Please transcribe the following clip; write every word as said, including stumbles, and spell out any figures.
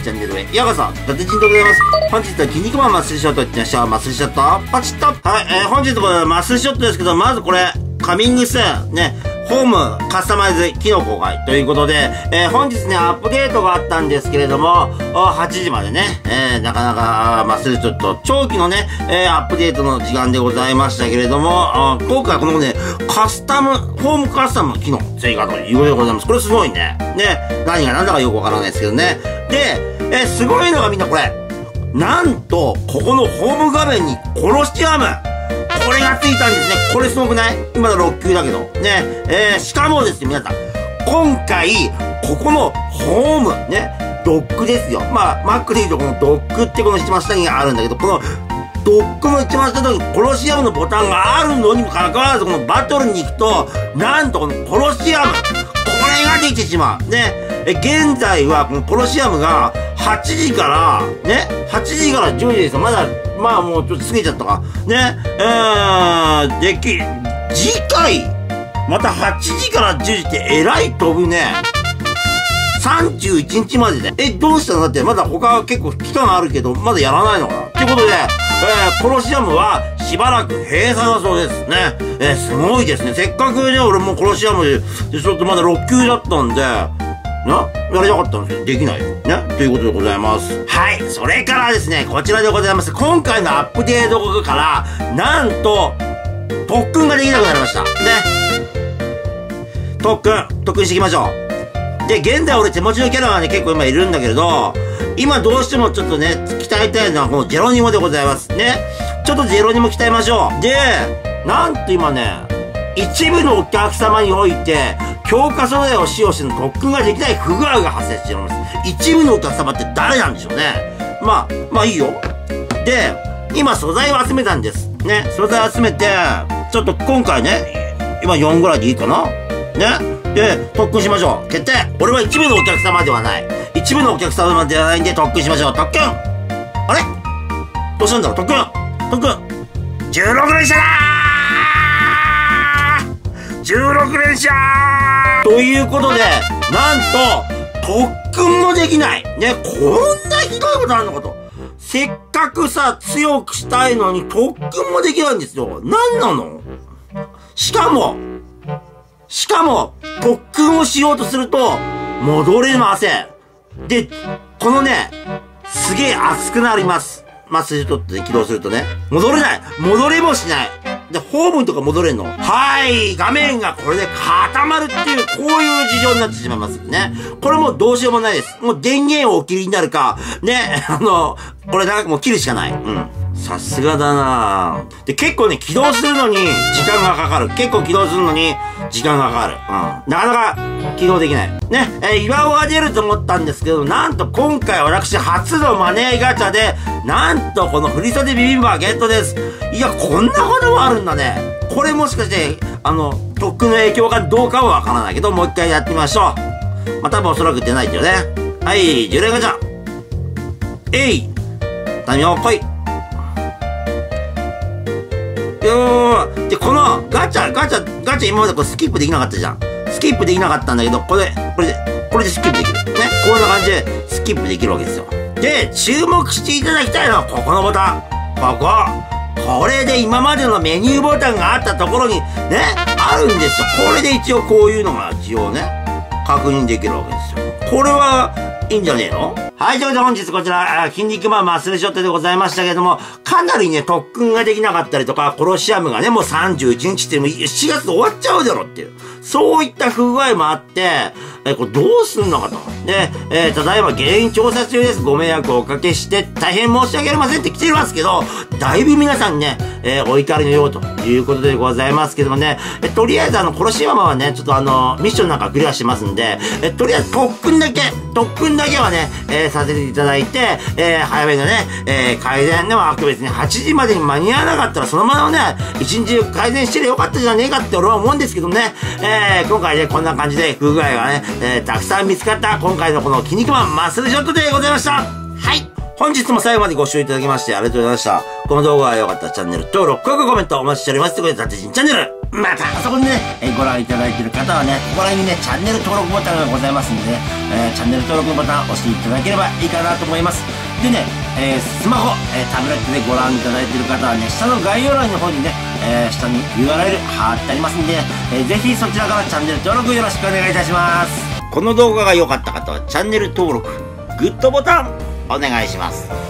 チャンネルへようこそ、伊達人でございます。本日は筋肉マンマッスルショットいってみましょう。マッスルショット、パチッと。はい、えー、本日はマッスルショットですけど、まずこれ、カミングスーン、ね、ホームカスタマイズ機能公開ということで、えー、本日ね、アップデートがあったんですけれども、はちじまでね、えー、なかなか、マッスルショット、長期のね、えー、アップデートの時間でございましたけれども、今回はこのね、カスタム、ホームカスタムの機能追加ということでございます。これすごいね。ね、何が何だかよくわからないですけどね。で、えー、すごいのがみんなこれ、なんと、ここのホーム画面にコロシアム、これがついたんですね。これすごくない？今のろっ級だけど。ね。えー、しかもですね、皆さん。今回、ここのホーム、ね。ドックですよ。まあ、Mac で言うとこのドックってこの一番下にあるんだけど、このドックの一番下のとこにコロシアムのボタンがあるのにもかかわらず、このバトルに行くと、なんとこのコロシアム、これができてしまう。ね。え、現在はこのコロシアムがはちじから、ね。はちじからじゅうじですよ。まだ、まあもうちょっと過ぎちゃったか。ね。えー、でき、次回、またはちじからじゅうじってえらい飛ぶね。さんじゅういちにちまでで。え、どうしたのだってまだ他は結構期間あるけど、まだやらないのかなってことで、えー、コロシアムはしばらく閉鎖だそうですね。えー、すごいですね。せっかくね、俺もコロシアムで、でちょっとまだろっ級だったんで、なやりたかったんですけど、できないよ。ねということでございます。はい。それからですね、こちらでございます。今回のアップデートから、なんと、特訓ができなくなりました。ね。特訓、特訓していきましょう。で、現在俺手持ちのキャラはね、結構今いるんだけれど、今どうしてもちょっとね、鍛えたいのはこのジェロニモでございます。ね。ちょっとジェロニモ鍛えましょう。で、なんと今ね、一部のお客様において、強化素材を使用しての特訓ができない不具合が発生しております。一部のお客様って誰なんでしょうね。まあ、まあいいよ。で、今素材を集めたんです。ね、素材を集めて、ちょっと今回ね、今よんぐらいでいいかな。ね。で、特訓しましょう。決定。俺は一部のお客様ではない。一部のお客様ではないんで特訓しましょう。特訓あれどうしたんだろう特訓特訓じゅうろく連射だー !じゅうろく 連射ーということで、なんと、特訓もできない。ね、こんなひどいことあるのかと。せっかくさ、強くしたいのに特訓もできないんですよ。なんなの？しかも、しかも、特訓をしようとすると、戻れません。で、このね、すげえ熱くなります。マッスルショットで起動するとね。戻れない戻れもしないで、ホームとか戻れんのはい、画面がこれで固まるっていう、こういう事情になってしまいますね。これもうどうしようもないです。もう電源をお切りになるか、ね、あの、これだ、もう切るしかない。うん。さすがだなぁ。で、結構ね、起動するのに時間がかかる。結構起動するのに時間がかかる。うん。なかなか起動できない。ね、えー、岩尾が出ると思ったんですけど、なんと今回私初のマネーガチャで、なんとこの振袖ビビンバゲットです。いや、こんなこともあるんだね。これもしかして、あの、特訓の影響がどうかはわからないけど、もう一回やってみましょう。まあ、多分おそらく出ないってよね。はい、じゅう連ガチャ。えい。タイミング来い。よー。で、このガチャ、ガチャ、ガチャ今までこれスキップできなかったじゃん。スキップできなかったんだけど、これ、これで、これでスキップできる。ね。こんな感じでスキップできるわけですよ。で、注目していただきたいのはここのボタン。ここ。これで今までのメニューボタンがあったところに、ね、あるんですよ。これで一応こういうのが一応ね、確認できるわけですよ。これは、いいんじゃねえの？はい、ということで本日こちら、筋肉マンマッスルショットでございましたけれども、かなりね、特訓ができなかったりとか、コロシアムがね、もうさんじゅういちにちってもしちがつ終わっちゃうだろっていう。そういった不具合もあって、え、これどうすんのかと。で、えー、ただいま原因調査中です。ご迷惑をおかけして大変申し訳ありませんって来てますけど、だいぶ皆さんね、えー、お怒りのようということでございますけどもね、えとりあえずあの、コロシアムはね、ちょっとあの、ミッションなんかクリアしてますんで、えとりあえず特訓だけ、特訓だけはね、えー、させていただいて、えー、早めのね、えー、改善でも別にはちじまでに間に合わなかったらそのままね、一日改善してりゃよかったじゃねえかって俺は思うんですけどね、えー、今回ね、こんな感じで不具合がね、えー、たくさん見つかった今回のこの筋肉マンマッスルショットでございました。はい。本日も最後までご視聴いただきましてありがとうございました。この動画が良かったらチャンネル登録、高評価、コメントお待ちしております。ということで、たてじんチャンネルまた、あそこでね、えー、ご覧いただいている方はね、ここら辺にね、チャンネル登録ボタンがございますんでね、えー、チャンネル登録ボタンを押していただければいいかなと思います。でね、えー、スマホ、えー、タブレットでご覧いただいている方はね、下の概要欄の方にね、えー、下に ユーアールエル 貼ってありますんで、えー、ぜひそちらからチャンネル登録よろしくお願いいたします。この動画が良かった方はチャンネル登録、グッドボタンお願いします。